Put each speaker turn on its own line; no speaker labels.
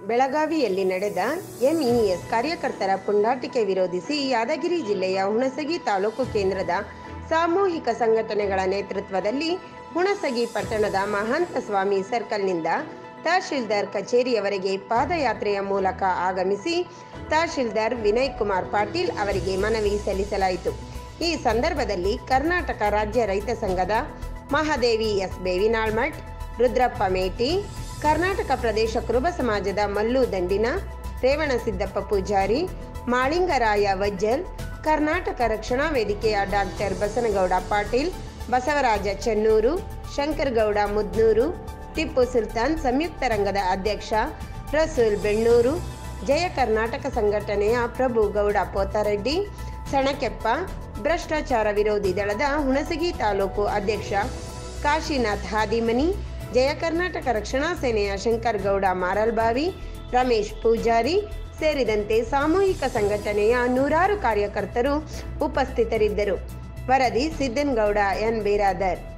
ಬೆಳಗಾವಿಯಲ್ಲಿ ನಡೆದ ಎಂಇಎಸ್ ಕಾರ್ಯಕರ್ತರ ಪುಂಡಾಟಿಕೆ ವಿರೋಧಿಸಿ ಯಾದಗಿರಿ ಜಿಲ್ಲೆಯ ಹುಣಸಗಿ ತಾಲೂಕು ಕೇಂದ್ರದ ಸಾಮೂಹಿಕ ಸಂಘಟನೆಗಳ ನೇತೃತ್ವದಲ್ಲಿ ಹುಣಸಗಿ ಪಟ್ಟಣದ ಮಹಾಂತ ಸ್ವಾಮಿ ಸರ್ಕಲ್ನಿಂದ ತಹಶೀಲ್ದಾರ್ ಕಚೇರಿಯವರೆಗೆ ಪಾದಯಾತ್ರೆಯ ಮೂಲಕ ಆಗಮಿಸಿ ತಹಶೀಲ್ದಾರ್ ವಿನಯ್ ಕುಮಾರ್ ಪಾಟೀಲ್ ಅವರಿಗೆ ಮನವಿ ಸಲ್ಲಿಸಲಾಯಿತು. ಈ ಸಂದರ್ಭದಲ್ಲಿ ಕರ್ನಾಟಕ ರಾಜ್ಯ ರೈತ ಸಂಘದ ಮಹಾದೇವಿ ಎಸ್ ಬೇವಿನಾಳ್ಮಠ್, ರುದ್ರಪ್ಪ ಮೇಟಿ, ಕರ್ನಾಟಕ ಪ್ರದೇಶ ಕುರುಬ ಸಮಾಜದ ಮಲ್ಲು ದಂಡಿನ, ರೇವಣಸಿದ್ದಪ್ಪ ಪೂಜಾರಿ, ಮಾಳಿಂಗರಾಯ ವಜ್ಜಲ್, ಕರ್ನಾಟಕ ರಕ್ಷಣಾ ವೇದಿಕೆಯ ಡಾಕ್ಟರ್ ಬಸನಗೌಡ ಪಾಟೀಲ್, ಬಸವರಾಜ ಚೆನ್ನೂರು, ಶಂಕರಗೌಡ ಮುದ್ನೂರು, ಟಿಪ್ಪು ಸುಲ್ತಾನ್ ಸಂಯುಕ್ತ ರಂಗದ ಅಧ್ಯಕ್ಷ ರಸೂಲ್ ಬೆಣ್ಣೂರು, ಜಯ ಕರ್ನಾಟಕ ಸಂಘಟನೆಯ ಪ್ರಭು ಗೌಡ ಪೋತಾರೆಡ್ಡಿ, ಸಣಕೆಪ್ಪ, ಭ್ರಷ್ಟಾಚಾರ ವಿರೋಧಿ ದಳದ ಹುಣಸಗಿ ತಾಲೂಕು ಅಧ್ಯಕ್ಷ ಕಾಶಿನಾಥ್ ಹಾದಿಮನಿ, ಜಯ ಕರ್ನಾಟಕ ರಕ್ಷಣಾ ಸೇನೆಯ ಶಂಕರಗೌಡ ಮಾರಲ್ಬಾವಿ, ರಮೇಶ್ ಪೂಜಾರಿ ಸೇರಿದಂತೆ ಸಾಮೂಹಿಕ ಸಂಘಟನೆಯ ನೂರಾರು ಕಾರ್ಯಕರ್ತರು ಉಪಸ್ಥಿತರಿದ್ದರು. ವರದಿ ಸಿದ್ದನಗೌಡ ಎನ್ ಬೇರಾದರ್.